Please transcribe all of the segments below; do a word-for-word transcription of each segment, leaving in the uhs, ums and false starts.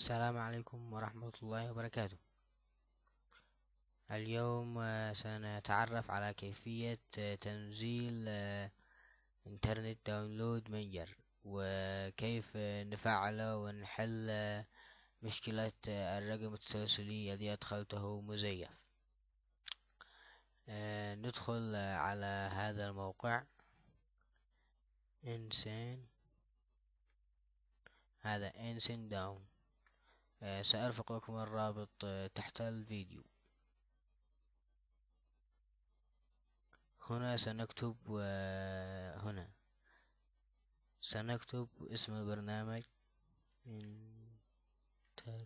السلام عليكم ورحمة الله وبركاته. اليوم آه، سنتعرف على كيفية آه، تنزيل آه، إنترنت داونلود مانجر، وكيف آه، نفعله ونحل آه، مشكلة آه، الرقم التسلسلي الذي أدخلته مزيف. آه، ندخل آه، على هذا الموقع إنسان، هذا إنسان داون. آه، سأرفق لكم الرابط آه، تحت الفيديو. هنا سنكتب آه، هنا سنكتب اسم البرنامج انتر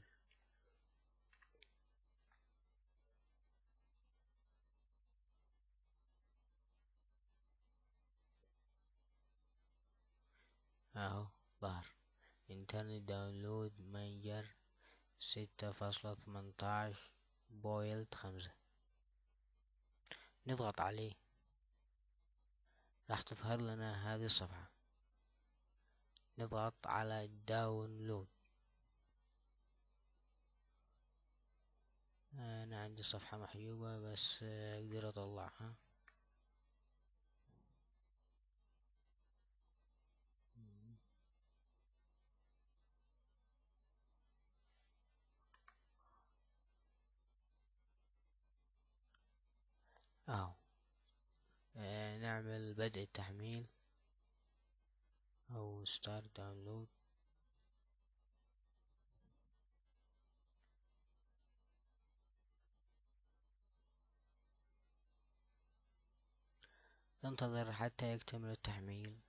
اهو ظهر انترنت داونلود مانجر ستة فاصلة ثمانية عشر بويلت خمسة. نضغط عليه راح تظهر لنا هذه الصفحة. نضغط على داونلود. انا عندي صفحة محجوبة بس اقدر اطلعها. اهو آه، نعمل بدء التحميل او ستارت داونلود. ننتظر حتى يكتمل التحميل.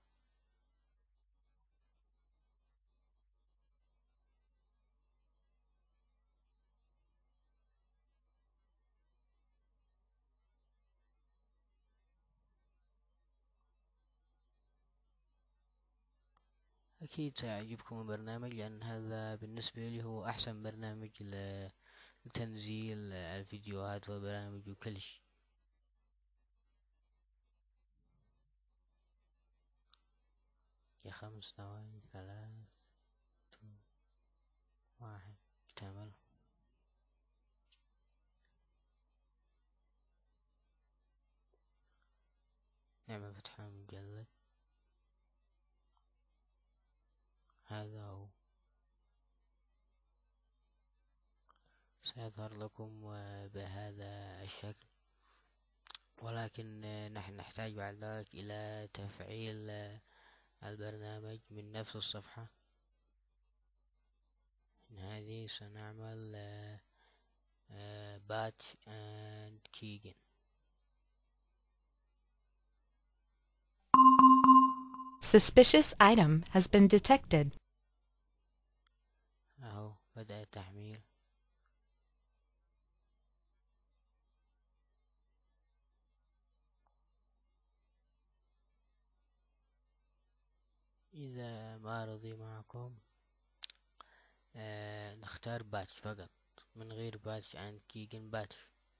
أكيد سيعجبكم البرنامج، لأن هذا بالنسبة لي هو أحسن برنامج لتنزيل الفيديوهات والبرامج وكل شيء. يا خمس ثواني، ثلاث، اثنين، واحد، اكتمل. نعمل فتح مجلد. هذا هو سيظهر لكم بهذا الشكل، ولكن نحن نحتاج بعد ذلك إلى تفعيل البرنامج من نفس الصفحة. من هذه سنعمل باتش اند كيجن. Suspicious item has been detected. اهو بدأ التحميل. إذا ما رضي معكم آه نختار باتش فقط من غير باتش عند كيجن باتش.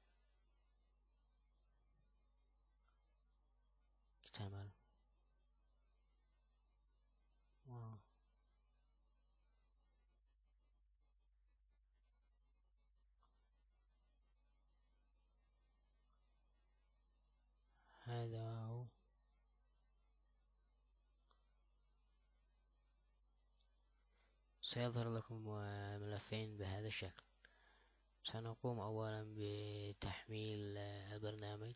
اكتمل. واو. هذا هو سيظهر لكم ملفين بهذا الشكل. سنقوم أولا بتحميل البرنامج.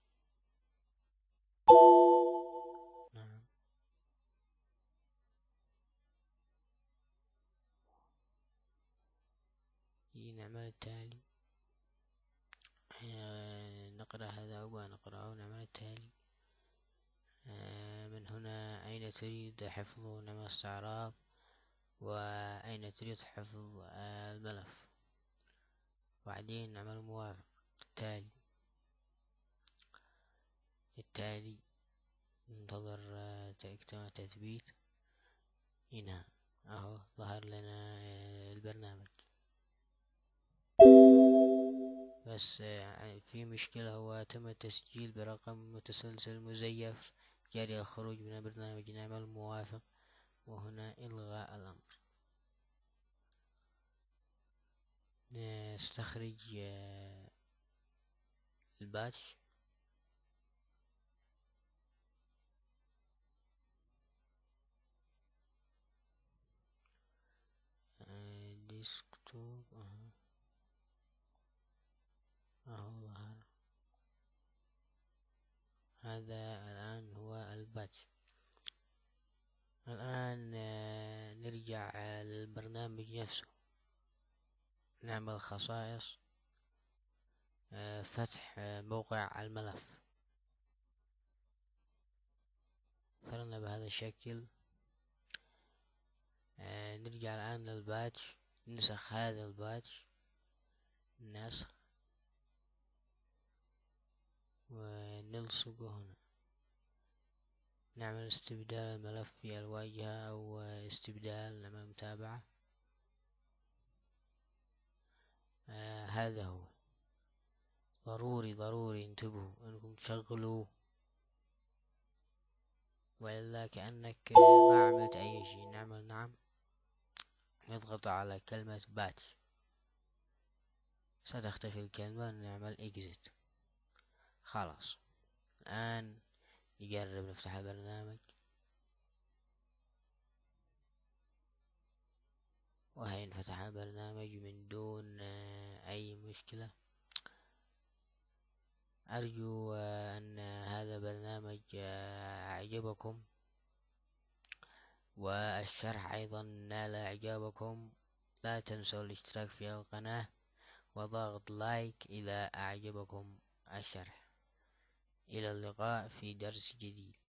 نعم. نعمل التالي. نقرأ هذا ونقرأه ونعمل التالي. من هنا أين تريد حفظ نعمل استعراض، وأين تريد حفظ الملف، وبعدين نعمل موافق. التالي التالي ننتظر تكتمل تثبيت. هنا اهو ظهر لنا البرنامج، بس في مشكلة، هو تم التسجيل برقم متسلسل مزيف جاري الخروج من البرنامج. نعمل موافق وهنا إلغاء الأمر. نستخرج آه، الباتش. آه، ديسكتوب أهو أهو ظهر. هذا الآن هو الباتش. الآن آه، نرجع آه، للبرنامج نفسه، نعمل خصائص، آه، فتح آه، موقع الملف. اخترنا بهذا الشكل. آه، نرجع الآن للباتش، نسخ هذا الباتش، نسخ، ونلصقه هنا. نعمل استبدال الملف في الواجهة أو استبدال، نعمل متابعة. آه هذا هو. ضروري ضروري انتبهوا انكم تشغلوا، وإلا كأنك ما عملت أي شيء. نعمل نعم، نضغط على كلمة باتش، ستختفي الكلمة. نعمل exit. خلاص. الآن نجرب نفتح البرنامج، وهي انفتح البرنامج من دون أي مشكلة. أرجو أن هذا البرنامج أعجبكم، والشرح أيضا نال إعجابكم. لا تنسوا الاشتراك في القناة وضغط لايك إذا أعجبكم الشرح. إلى اللقاء في درس جديد.